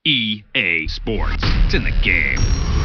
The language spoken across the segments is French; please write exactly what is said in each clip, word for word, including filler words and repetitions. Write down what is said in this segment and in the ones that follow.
E A Sports. It's in the game.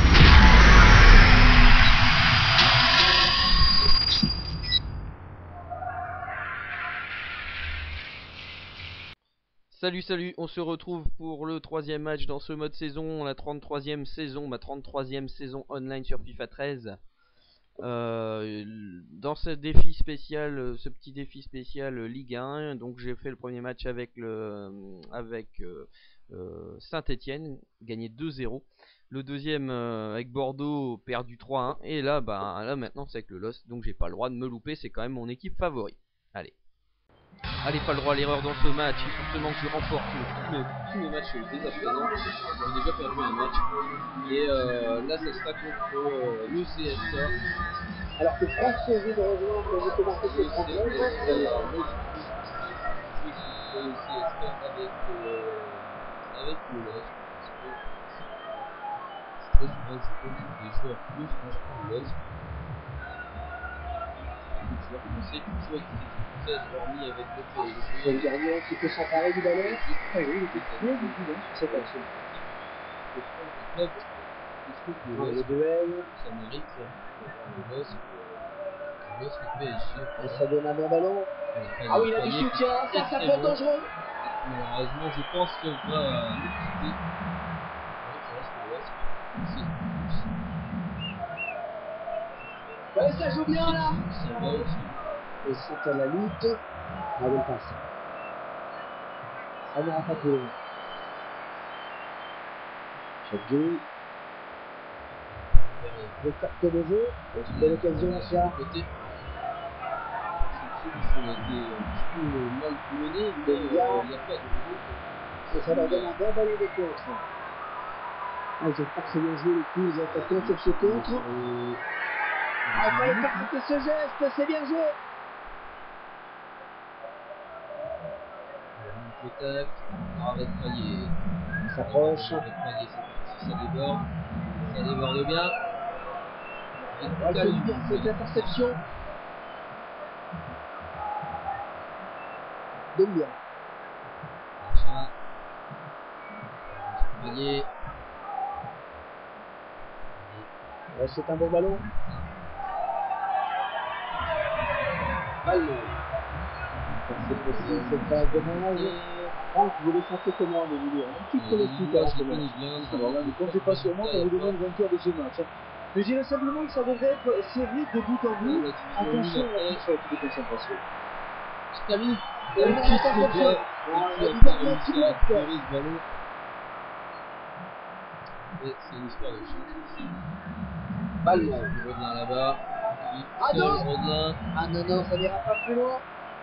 Salut salut, on se retrouve pour le troisième match dans ce mode saison, la trente-troisième saison, ma trente-troisième saison online sur FIFA treize. Euh, dans ce défi spécial, ce petit défi spécial Ligue un, donc j'ai fait le premier match avec le avec euh, euh, Saint-Etienne, gagné deux zéro. Le deuxième euh, avec Bordeaux, perdu trois un. Et là, bah là maintenant c'est avec le Lost, donc j'ai pas le droit de me louper, c'est quand même mon équipe favori. Allez. Allez, pas le droit à l'erreur dans ce match, il faut seulement que je remporte tous mes, tous mes matchs dès à présent. J'ai déjà perdu un match. Et euh, là, ça sera contre euh, l'E C S A. Alors que François vient de rejoindre le commentaire de trente-neuf. Le C S K avec, euh, avec le L O S. Parce que très souvent, je tombe sur des joueurs plus, moi je prends le L O S. Les joueurs français qui jouent avec des équipes françaises, hormis avec le P S G. Le gardien qui peut s'emparer du ballon. Ah oui, il était très vigilant sur cette action. Je prends un club, je trouve que Ah, le le duel. ça mérite d'avoir le L O S que le L O S le P S G. Et ça donne un bon ballon. Ah oui, il a du soutien, ça, ça peut être dangereux. Malheureusement, je pense qu'il va nous quitter. Ouais, ça reste le L O S. Ouais, ça joue bien là. Ça va aussi. Et c'est à la lutte. Ah, bonne passe. Ça n'ira pas plus loin. Chadjou. Le carte de jeu. C'est une belle occasion ça. Côté. Ils ont été un petit peu mal menés, mais il n'y a pas de gros. Et ça leur donne un bon ballon de contre. Ah, ils ont pas très bien joué les coups, les attaquants sur ce contre. Ah, il fallait pas rater ce geste, c'est bien joué. Le tac, avec Payet. Il s'approche. Avec Payet, c'est parti, ça déborde. Ça déborde bien. Ouais, il fait bien cette interception. Donne bien. Machin. Payet. Ouais, c'est un bon ballon. Ballon. C'est possible, c'est pas dommage. Franck, vous les sentez comment les milieux? Un petit pronostic à ce match. Alors là, ne comptez pas sur moi pour vous donner le vainqueur de ce match. Je dirais simplement que ça devrait être serré de bout en bout. Attention à la petite faute de concentration. Camille, Et il on a quitte le l'interception. ballon. Ah, Il il a a pas bien réussi qui à bloque. récupérer ce ballon. Et c'est une histoire de chance. Ballon. Il revient là-bas. Ah non. Il revient. Ah non, non, ça n'ira pas plus loin.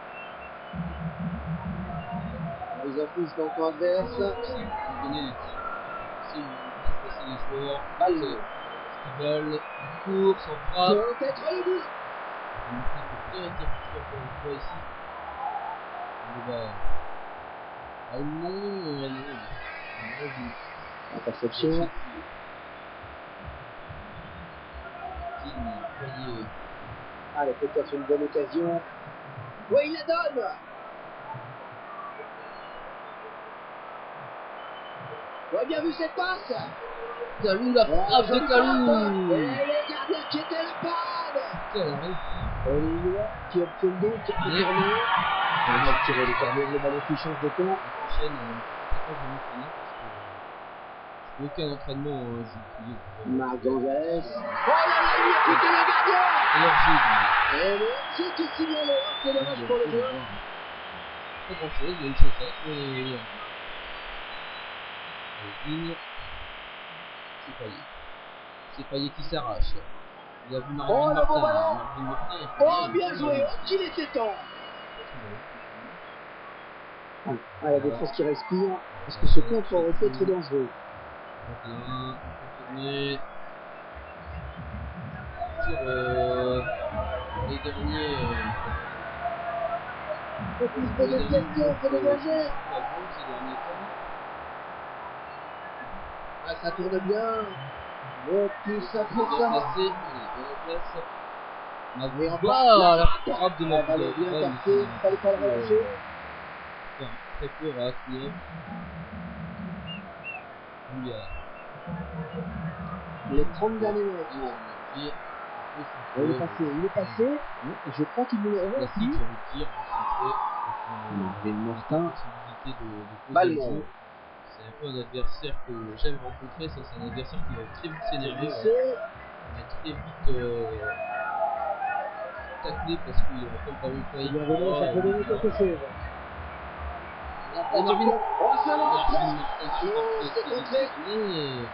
Ils affichent dans le camp adverse. C'est donner les tirs. C'est passer les joueurs. Ballon. Ils veulent. Course, on frappe. Peut-être le but. On peut bien être efficace encore une fois ici. On va. Ah non, non. Interception. Ah, il a peut-être une bonne occasion. Oui, il la donne. Ouais, bien vu cette passe. Kalou, la frappe de Kalou. Et le gardien qui était la panne. Quel arrêt. Olivier qui obtient donc un tournoi. On a tiré le carrière, le ballon qui change de camp. La prochaine, euh, je vais m'entraîner parce que je fais aucun entraînement. Euh, je Marc Gonzalez. Oh là là, il a piqué le gardien. Alors j'ai Et le c'est qui signalé. C'est dommage pour le joueur. pas grand chose, il y a une chaussette, mais. C'est Payet. C'est Payet qui s'arrache. Il a vu Marvin Oh, Martin. le bon ballon. Marvin Martin, il Oh, bien joué. Oh, qu'il était temps. Ah, il y a des choses qui respirent. Parce que ce contre aurait pu être dangereux. vingt et un, sur euh, les derniers. Euh, Il faut plus poser de questions que de danger. Ah, ça tourne bien. Oh, tout ça pour ça. Et en bas, la frappe de ma balle bien captée, il ne fallait pas le relâcher. Très peu réactif. Bouillard. Les trente derniers mètres. Et, Il est passé, il est passé. Je crois qu'il ne le revient classique, plus. j'ai envie de dire, centré. Marvin Martin. Possibilité de, de poser Balmont. le jeu. C'est un peu un adversaire que j'aime rencontrer. Ça, c'est un adversaire qui va très vite s'énerver. C'est Ouais. Il va très vite euh, tacler parce qu'il aura pas le ballon pas il a donné, ça peut donner quelque chose. Il a pas Et marqué. Dominique. Oh, c'est long, presque. Non, Non, c'est contré. contré.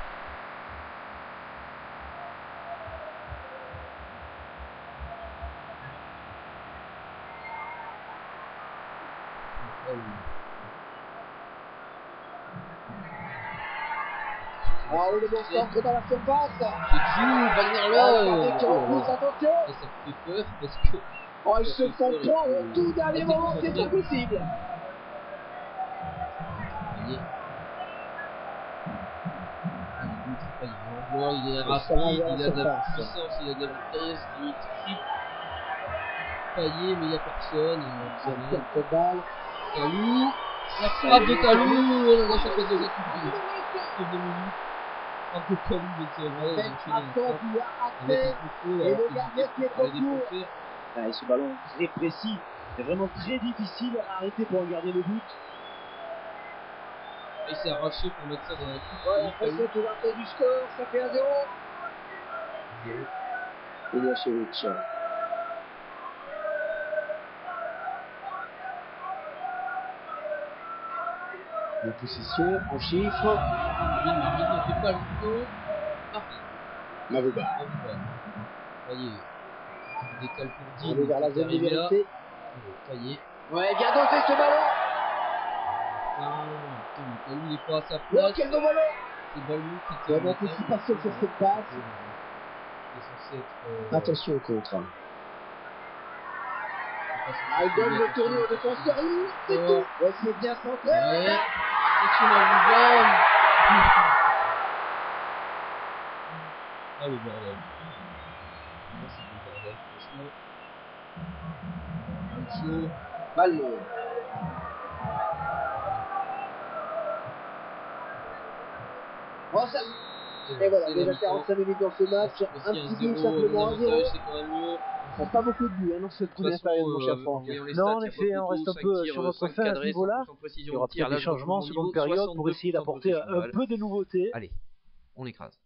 Ah oui, le bon centre dans la surface. Joue, Wagner Qui repousse, attention. Et ça me fait peur parce que. Oh, ils se font trois au tout dernier moment, c'est pas possible. Voyez. L'emploi, il est Ça va, rapide, il y a la il a de la surface. puissance, il a de la vitesse, Dimitri Payet, mais il n'y a personne. Ça perd cette balle. Talou, la frappe de Talou, oh là là, ça fait deux accouples. C'est deux minutes. Frappe de Talou, mais c'est vrai, Belle frappe qui a raté. Et le gardien qui est au court. Ah, et ce ballon très précis, c'est vraiment très difficile à arrêter pour un gardien de but. Il s'est arraché pour mettre ça dans la coupe. Ouais, la pression qui va faire du score, ça fait un zéro. Iliašević. La possession en chiffres. Il ne fait pas le coup. Mavuba. Voyez, il décale pour dix. On est vers la zone de vérité. Payet. Ouais, bien dosé ce ballon. Putain, il n'est pas à sa Oh, place. quel beau ballon. C'est Balou qui Bonne anticipation sur cette passe. Il est censé être. Euh, Attention au contre. Ah, il il donne le tournoi au défenseur. Il c'est tout. Ouais, c'est bien centré. Ouais. Attention à Louvain. Ah le bordel. Là, c'est le bordel, franchement. Un show. Balmont. Oh, ça... Et voilà, déjà quarante-cinq minutes dans ce match, un petit but simplement, un zéro. C'est quand même mieux. Il n'y a pas beaucoup de buts hein, dans cette première période, mon cher Franck. Non, en effet, on reste un peu sur notre fin à ce niveau-là. Il y aura peut-être des changements en seconde période pour essayer d'apporter un peu de nouveauté. Allez, on écrase.